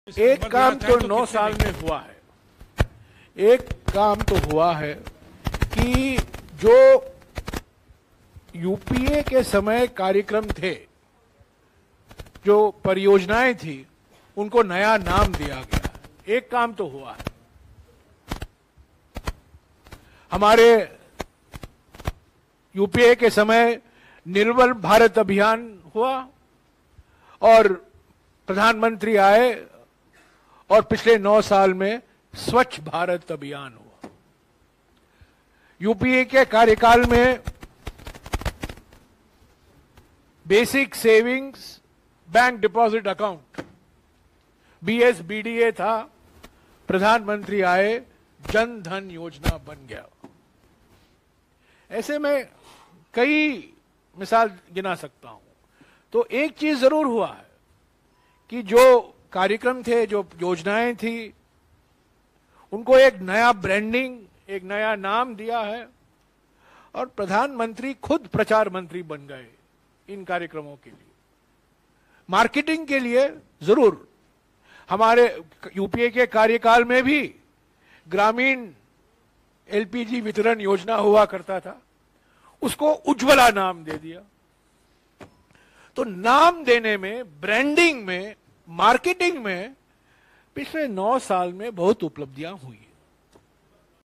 एक काम तो 9 साल में हुआ है। एक काम तो हुआ है कि जो यूपीए के समय कार्यक्रम थे, जो परियोजनाएं थी, उनको नया नाम दिया गया। एक काम तो हुआ है। हमारे यूपीए के समय निर्मल भारत अभियान हुआ और प्रधानमंत्री आए और पिछले 9 साल में स्वच्छ भारत अभियान हुआ। यूपीए के कार्यकाल में basic savings bank deposit account BSBDA था, प्रधानमंत्री आए, जन धन योजना बन गया। ऐसे में कई मिसाल गिना सकता हूं। तो एक चीज जरूर हुआ है कि जो कार्यक्रम थे, जो योजनाएं थी, उनको एक नया ब्रांडिंग, एक नया नाम दिया है और प्रधानमंत्री खुद प्रचार मंत्री बन गए इन कार्यक्रमों के लिए। मार्केटिंग के लिए जरूर हमारे यूपीए के कार्यकाल में भी ग्रामीण LPG वितरण योजना हुआ करता था, उसको उज्ज्वला नाम दे दिया। तो नाम देने में, ब्रांडिंग में, मार्केटिंग में पिछले 9 साल में बहुत उपलब्धियां हुई हैं।